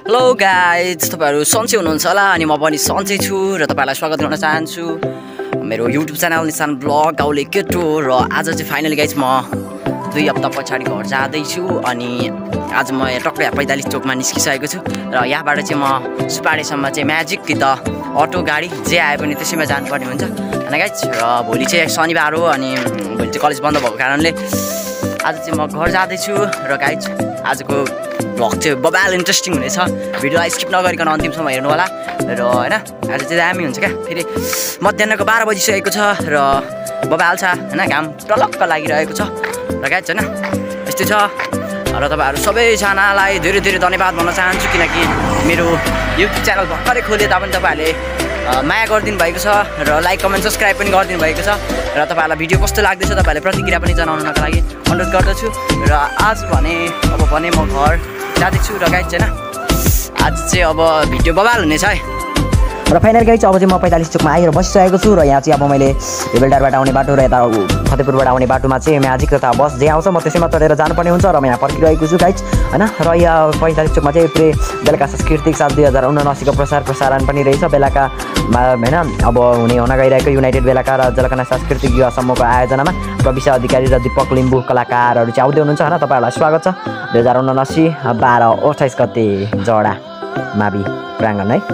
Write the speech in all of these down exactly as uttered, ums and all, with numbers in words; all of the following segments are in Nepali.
हेलो गाइज, तपाईहरु सन्चै हुनुहुन्छ होला अनि म पनि सन्चै छु र तपाईहरुलाई स्वागत गर्न चाहन्छु मेरो युट्युब च्यानल निशान ब्लग गाउँले केटो। र आज चाहिँ फाइनली गाइज म दुई हप्ता पछाडि घर जाँदैछु अनि आज म यहाँ टक्कै पैँतालिस चोकमा निस्किसकेको छु र यहाँबाट चाहिँ म सुपाडेसम्म चाहिँ म्याजिक कि त अटो गाडी जे आए पनि त्यसैमा जानुपर्ने हुन्छ हैन गाइज। र भोलि चाहिँ शनिबार हो अनि भोलि चाहिँ कलेज बन्द भएको कारणले आज चाहिँ म घर जाँदैछु र गाइज आजको भ्लग चाहिँ बबाल इन्ट्रेस्टिङ हुनेछ। भिडियोलाई स्किप नगरिकन अन्तिमसम्म हेर्नु होला र हैन। आज चाहिँ दामी हुन्छ क्या। फेरि मध्याहको बाह्र बजिसकेको छ र बबाल छ हैन, घाम टलक्क लागिरहेको छ र गाइज हैन यस्तै छ। र तपाईहरु सबैजनालाई धेरै धेरै धन्यवाद भन्न चाहन्छु किनकि मेरो युट्युब च्यानल भर्खरै खोले तापनि तपाईहरुले माया गरिदिनु भएको छ र लाइक कमेन्ट सब्स्क्राइब पनि गरिदिनु भएको छ र तपाईहरुलाई भिडियो कस्तो लाग्दैछ तपाईहरुले प्रतिक्रिया पनि जनाउनको लागि अनुरोध गर्दछु। र आज भने अब भने म घर जाँदैछु र गाइज हैन आज चाहिँ अब भिडियो बबाल हुनेछ है। र फाइनल गाइज अब चाहिँ म पैँतालिस चोकमा आएर बसिसकेको छु र यहाँ चाहिँ अब मैले बेलडारबाट आउने बाटो र यता फतेपुरबाट आउने बाटोमा चाहिँ म्याजिक तथा बस जे आउँछ म त्यसैमा चढेर जानुपर्ने हुन्छ र म यहाँ पर्खिरहेको छु गाइज हैन। र यहाँ पैँतालिस चोकमा चाहिँ पुरै बेलुका सांस्कृतिक साल दुई हजार उनासीको प्रसार प्रसारण पनि रहेछ बेलुकामा हैन। अब हुने हुन गइरहेको युनाइटेड बेलुका र जलकना सांस्कृतिक युवा समूहको आयोजनामा प्रविशा अधिकारी र दीपक लिम्बू कलाकारहरू चाहिँ आउँदै हुनुहुन्छ हैन। तपाईँहरूलाई स्वागत छ। दुई हजार उनासी बाह्र अठाइस गते जडा मावि प्राङ्गण है।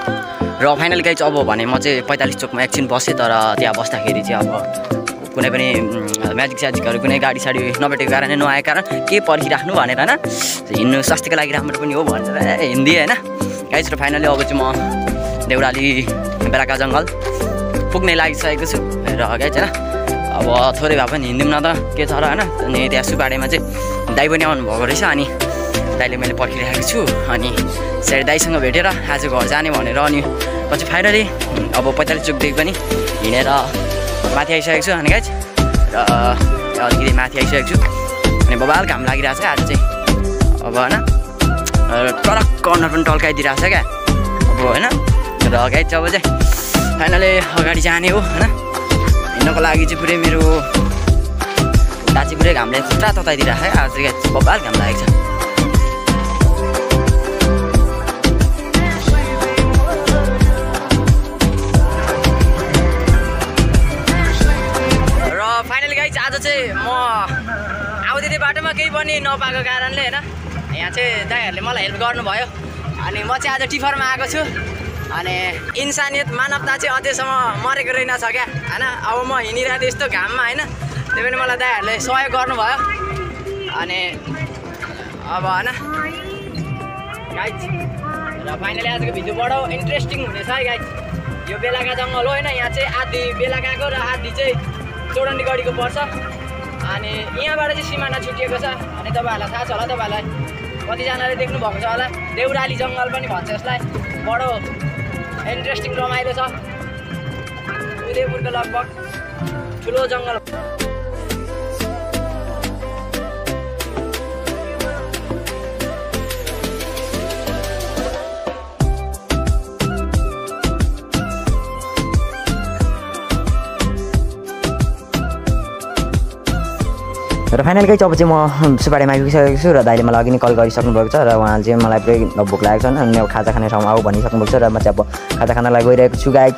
र फाइनली गाइज अब भने म चाहिँ पैँतालिस चोकमा एकछिन बसेँ तर त्यहाँ बस्दाखेरि चाहिँ अब कुनै पनि म्याजिक स्याजिकहरू कुनै गाडी साडी नभेटेको कारणले नआएको कारण के पर्खिराख्नु भनेर हैन, हिँड्नु स्वास्थ्यको लागि राम्रो पनि हो भनेर हिँड्दिएँ हैन गाइज। र फाइनली अब चाहिँ म देउराली बेलाका जङ्गल पुग्ने लागिसकेको छु र गाइज हैन। अब थोरै भए पनि हिँड्दिउँ न त के छ र हैन। अनि त्यहाँ सुपाडेमा चाहिँ दाइ पनि आउनुभएको रहेछ अनि दाइले मैले पर्खिरहेको छु अनि सायद दाइसँग भेटेर आज घर जाने भनेर अनि म चाहिँ फाइनली अब पैँतालिस चोकदेखि पनि हिँडेर माथि आइसकेको छु अनि गाइज। र अलिकति माथि आइसकेको छु अनि बबाल घाम लागिरहेको छ आज चाहिँ अब होइन टरक कर्नर पनि टल्काइदिइरहेको छ क्या अब होइन। र गाइज अब चाहिँ फाइनली अगाडि जाने हो होइन। हिँड्नको लागि चाहिँ पुरै मेरो खुट्टा चाहिँ पुरै घामले खुट्टा तताइदिइरहेको छ आज चाहिँ गाइज बबाल घाम लागेको छ। आज चाहिँ म आउँदै त्यो बाटोमा केही पनि नपाएको कारणले होइन यहाँ चाहिँ दाइहरूले मलाई हेल्प गर्नुभयो अनि म चाहिँ आज टिफरमा आएको छु अनि इन्सानियत मानवता चाहिँ अझैसम्म मरेको रहेनछ क्या होइन। अब म हिँडिरहेको थिएँ यस्तो घाममा होइन, त्यही पनि मलाई दाइहरूले सहयोग गर्नुभयो अनि अब होइन गाइज। र फाइनली आजको भिडियो बडो इन्ट्रेस्टिङ हुनेछ है गाइज। यो बेलाका जङ्गल हो होइन, यहाँ चाहिँ आधी बेलाकाको र आधी चाहिँ चौडन्डी गढीको पर्छ अनि यहाँबाट चाहिँ सिमाना छुटिएको छ अनि तपाईँहरूलाई थाहा छ होला, तपाईँहरूलाई कतिजनाले देख्नु भएको छ होला देउराली जङ्गल पनि भन्छ यसलाई। बडो इन्ट्रेस्टिङ रमाइलो छ, उदयपुरको लगभग ठुलो जङ्गल। र फाइनल गाइज अब चाहिँ म सुपाडेमा आइसकेको छु र दाइले मलाई अघि नै कल गरिसक्नु भएको छ र उहाँले चाहिँ मलाई पुरै भोक लागेको छ अनि अब खाजा खाने ठाउँमा आऊ भनिसक्नु भएको छ र म चाहिँ अब खाजा खानलाई गइरहेको छु गाइज।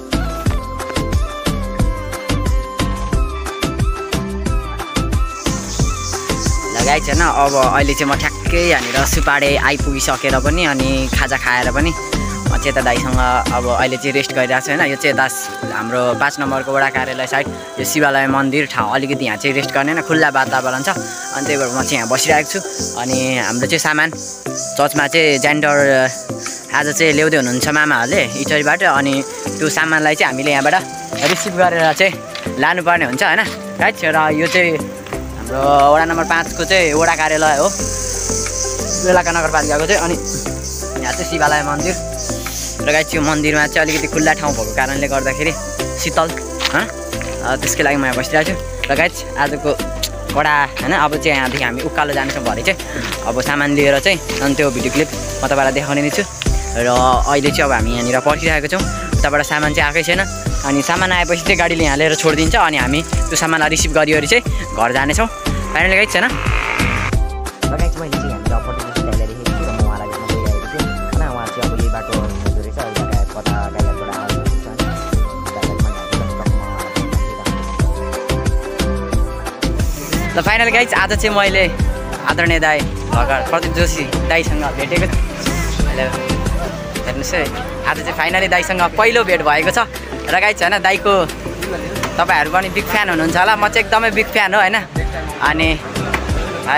ल गाइज होइन अब अहिले चाहिँ म ठ्याक्कै यहाँनिर सुपाडे आइपुगिसकेर पनि अनि खाजा खाएर पनि म चाहिँ यता दाइसँग अब अहिले चाहिँ रेस्ट गरिरहेको छु होइन। यो चाहिँ यता हाम्रो पाँच नम्बरको वडा कार्यालय साइड यो शिवालय मन्दिर ठाउँ अलिकति यहाँ चाहिँ रेस्ट गर्ने होइन, खुल्ला वातावरण छ अनि त्यही भएर म चाहिँ यहाँ बसिरहेको छु। अनि हाम्रो चाहिँ सामान चर्चमा चाहिँ जेन्डर आज चाहिँ ल्याउँदै हुनुहुन्छ मामाहरूले इटरीबाट अनि त्यो सामानलाई चाहिँ हामीले यहाँबाट रिसिभ गरेर चाहिँ लानुपर्ने हुन्छ होइन गाइज। र यो चाहिँ हाम्रो वडा नम्बर पाँचको चाहिँ वडा कार्यालय हो बेलाका नगरपालिकाको चाहिँ अनि यहाँ चाहिँ शिवालय मन्दिर र गाइज यो मन्दिरमा चाहिँ अलिकति खुल्ला ठाउँ भएको कारणले गर्दाखेरि शीतल होइन त्यसकै लागि म यहाँ बसिरहेको छु। र गाइज आजको कडा होइन अब चाहिँ यहाँदेखि हामी उकालो जानेछौँ भरे चाहिँ अब सामान लिएर चाहिँ अनि त्यो भिडियो क्लिप म तपाईँलाई देखाउने नै छु। र अहिले चाहिँ अब हामी यहाँनिर पर्खिरहेको छौँ, उताबाट सामान चाहिँ आएकै छैन अनि सामान आएपछि चाहिँ गाडीले यहाँ लिएर छोडिदिन्छ अनि हामी त्यो सामानलाई रिसिभ गरिवरी चाहिँ घर जानेछौँ फाइनली गाइज छैन। र गाइज मैले चाहिँ यहाँनिर अपर्च्युनिटी देखेको छु र म उहाँलाई भेट्न गइरहेको छु। ल फाइनल गाइज आज चाहिँ मैले आदरणीय दाई भर्खर प्रदीप जोशी दाईसँग भेटेको छु। हेलो हेर्नुहोस् है, आज चाहिँ फाइनली दाईसँग पहिलो भेट भएको छ र गाइज होइन दाईको तपाईँहरू पनि बिग फ्यान हुनुहुन्छ होला, म चाहिँ एकदमै बिग फ्यान हो होइन। अनि है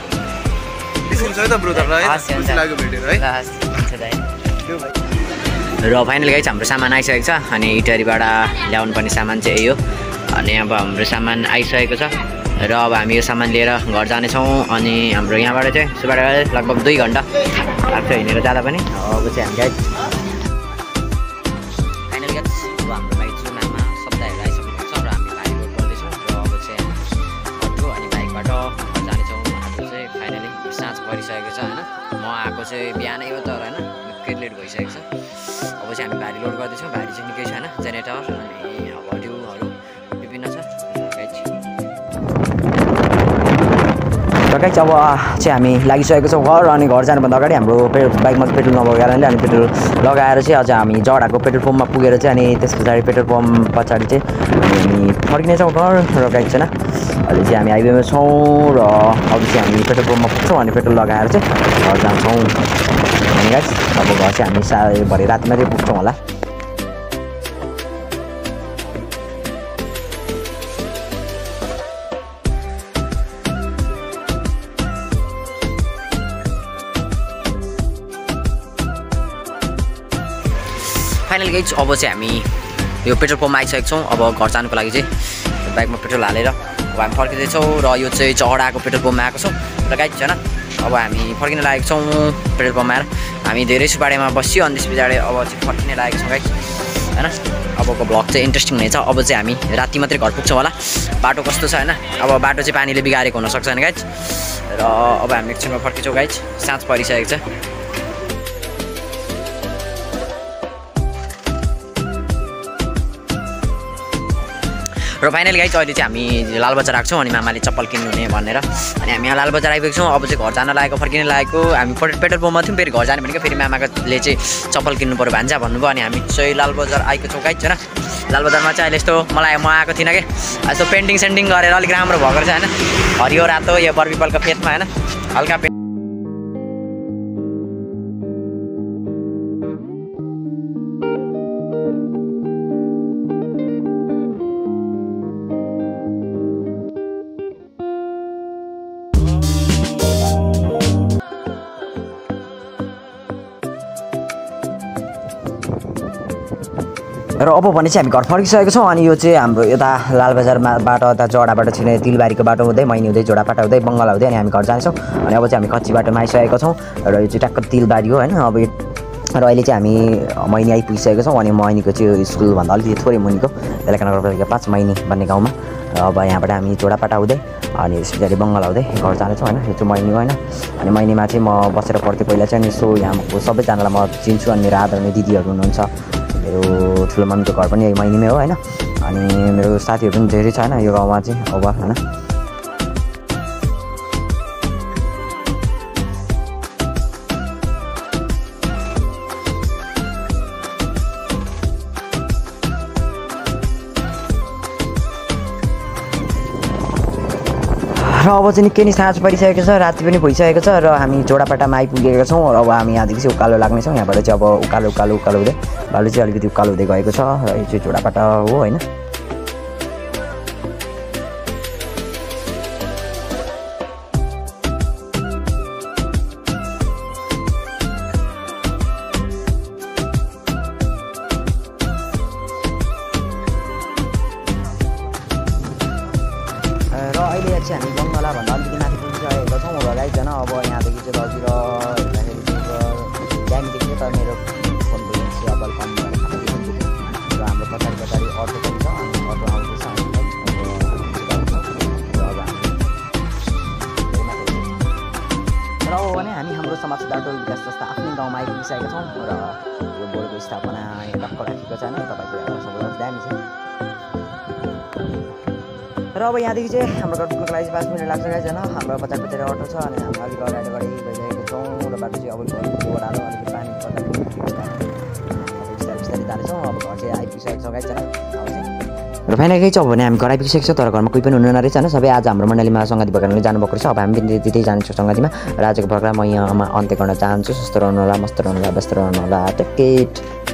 र फाइनल गाइज हाम्रो सामान आइसकेको छ अनि इटरीबाट ल्याउनु पर्ने सामान चाहिँ यही हो। अनि अब हाम्रो सामान आइसकेको छ र अब हामी यो सामान लिएर घर जानेछौँ। अनि हाम्रो यहाँबाट चाहिँ सुबाट लगभग दुई घन्टा लाग्छ हिँडेर जाँदा पनि। अब चाहिँ हामी गाइज फाइनल गाइज अब हाम्रो भाइजू मामा सप्ताहहरू आइसक्नुहुन्छ र हामी भाइ लोड गर्दैछौँ र अब चाहिँ अटो अनि बाइकबाट जानेछौँ। आज चाहिँ फाइनली साँझ परिसकेको छ होइन, म आएको चाहिँ बिहानै हो तर होइन निकै लेट भइसकेको छ। अब चाहिँ हामी भारी लोड गर्दैछौँ, भारी चाहिँ निकै छ होइन, जेनेरेटर अनि अब अडियोहरू विभिन्न छ। र गाइज अब चाहिँ हामी लागिसकेको छौँ घर। अनि घर जानुभन्दा अगाडि हाम्रो पेट्रोल बाइकमा पेट्रोल नभएको कारणले अनि पेट्रोल लगाएर चाहिँ अझ हामी जडाको पेट्रोल पम्पमा पुगेर चाहिँ अनि त्यस पछाडि पेट्रोल पम्प पछाडि चाहिँ हामी फर्किनेछौँ घर। र गाइज छैन अहिले चाहिँ हामी हाइवेमा छौँ र अब चाहिँ हामी पेट्रोल पम्पमा पुग्छौँ अनि पेट्रोल लगाएर चाहिँ घर जान्छौँ। अनि गाइज अब घर चाहिँ हामी साढे भरे रातिमा चाहिँ पुग्छौँ होला। फाइनल गाइज अब चाहिँ हामी यो पेट्रोल पम्पमा आइसकेको छौँ। अब घर जानुको लागि चाहिँ बाइकमा पेट्रोल हालेर अब हामी फर्किँदैछौँ र यो चाहिँ चौडाको पेट्रोल पम्पमा आएको छौँ। र गाइज छैन अब हामी फर्किन लागेको छौँ पेट्रोल पम्पमा आएर। हामी धेरै सुबाडेमा बस्यो अनि त्यस पछाडि अब चाहिँ फर्किन लागेको छौँ गाइज होइन। अबको भ्लग चाहिँ इन्ट्रेस्टिङ हुनेछ। अब चाहिँ हामी राति मात्रै घर पुग्छौँ होला, बाटो कस्तो छ होइन। अब बाटो चाहिँ पानीले बिगारेको हुनसक्छ होइन गाइज। र अब हामी एकछिनमा फर्किन्छौँ गाइज, साँझ परिसकेको छ। र फाइनल गाइज अहिले चाहिँ हामी लालबजार आएको छौँ अनि मामाले चप्पल किन्नु हुने भनेर अनि हामी यहाँ लालबजार आइपुगेको छौँ। अब चाहिँ घर जान लागेको फर्किन लागेको हामी पेट्रोल पम्पमा थियौँ, फेरि घर जाने भनेको फेरि मामाले चाहिँ चप्पल किन्नु पऱ्यो भान्जा भन्नुभयो। अनि हामी चाहिँ लालबजार आएको छौँ गाइज होइन। लालबजारमा चाहिँ अहिले यस्तो मलाई म आएको थिइनँ कि यस्तो पेन्टिङ सेन्टिङ गरेर अलिक राम्रो भएको रहेछ होइन, हरियो रातो यो बरपिपलको फेदमा होइन हल्का पे र अब भने चाहिँ हामी घर फर्किसकेको छौँ। अनि यो चाहिँ हाम्रो यता लालबजारमा बाटो यता जडाबाट छिने तिलबारीको बाटो हुँदै मैनी हुँदै जोडापाटा हुँदै बङ्गाला हुँदै अनि हामी घर जान्छौँ। अनि अब चाहिँ हामी कच्ची बाटोमा आइसकेको छौँ र यो चाहिँ ट्याक्क तिलबारी हो होइन। अब यो र अहिले चाहिँ हामी मैनी आइपुगिसकेको छौँ। अनि मैनीको चाहिँ स्कुलभन्दा अलिकति थोरै मुनिको बेलाका नगरपालिका पाँच मैनी भन्ने गाउँमा। र अब यहाँबाट हामी जोडापाटा हुँदै अनि त्यस पछाडि बङ्गाला हुँदै घर जानेछौँ होइन। यो चाहिँ मैनी हो होइन। अनि मैनीमा चाहिँ म बसेर पढ्थेँ पहिला चाहिँ। अनि यसो यहाँको सबैजनालाई म चिन्छु अनि मेरो आदरणीय दिदीहरू हुनुहुन्छ, मेरो ठुलो मम्मीको घर पनि यही मैनीमै हो होइन। अनि मेरो साथीहरू पनि धेरै छ होइन यो गाउँमा चाहिँ अब होइन। र अब चाहिँ निकै नै साँझ परिसकेको छ, राति पनि भइसकेको छ र हामी जोडापाटामा आइपुगेका छौँ। र अब हामी यहाँदेखि चाहिँ उकालो लाग्नेछौँ। यहाँबाट चाहिँ अब उकालो उकालो उकालो हुँदै बाटो चाहिँ अलिकति उकालो हुँदै गएको छ र यो चाहिँ जोडापाटा हो होइन। र अहिले चाहिँ हामी बङ्गलाभन्दा अलिकति माथि पुगिसकेका छौँ र गाइज होइन। अब यहाँदेखि चाहिँ रजिर हेर्दाखेरि चाहिँ दामी देख्छ तर मेरो फोनको लेन्स चाहिँ अब अलिक कम भएर खाना देख्छु र हाम्रो पछाडि पछाडि अटो पनि छ अनि अटो आउँदैछ र अब भने हामी हाम्रो समाज बाटो विकास जस्ता आफ्नै गाउँमा आइपुगिसकेका छौँ र यो बोर्डको स्थापना यहाँ टक्क राखेको छ होइन। तपाईँको एउटा सबैलाई दामी छ। र अब यहाँदेखि चाहिँ हाम्रो घर पुग्नुको लागि पाँच मिनट लाग्छ गाइज होइन। हाम्रो पछाडि पछाडि अटो छ अनि हामी अलिक अगाडि अगाडि गइरहेको छौँ र बाटो चाहिँ अब ओह्रालो अलिकति पानी पर्दा बिस्तारै बिस्तारै जानेछौँ। अब घर चाहिँ आइपुगिसकेको छौँ गाइज होइन। अब चाहिँ र फाइनल गाइज अब भने हामी घर आइपुगिसकेको छ तर घरमा कोही पनि हुनु रहेछ होइन सबै आज हाम्रो मण्डलीमा सङ्गति भएको कारणले जानुभएको रहेछ अब हामी पनि त्यतै जान्छौँ सङ्गतिमा र आजको प्रोग्राम म यहाँमा अन्त्य गर्न चाहन्छु सुस्त रहनु होला मस्त रहनु होला व्यस्त रहनु होला टेक केयर